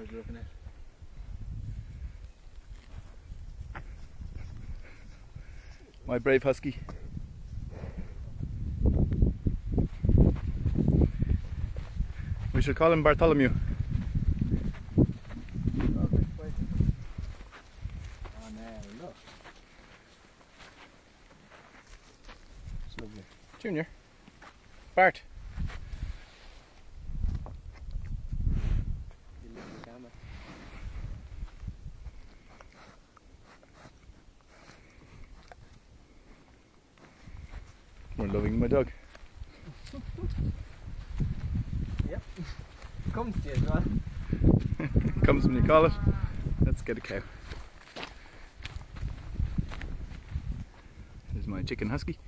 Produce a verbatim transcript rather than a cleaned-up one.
was looking at. My brave husky. We should call him Bartholomew. Oh, no, look. It's lovely. Junior. Bart. You look at the camera. We're loving my dog. Yep. Comes to you as well. Comes when you call it. Let's get a cow. Here's my chicken husky.